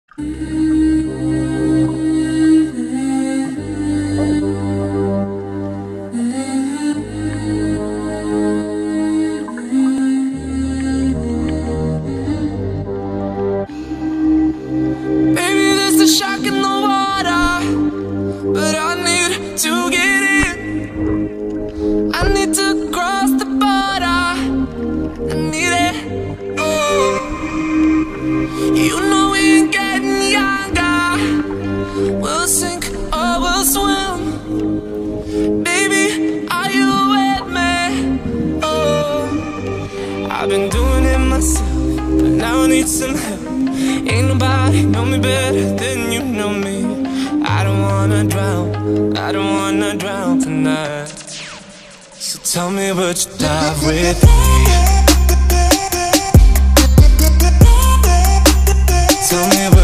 I've been doing it myself, but now I need some help. Ain't nobody know me better than you know me. I don't wanna drown, I don't wanna drown tonight. So tell me, would you dive with me? Tell me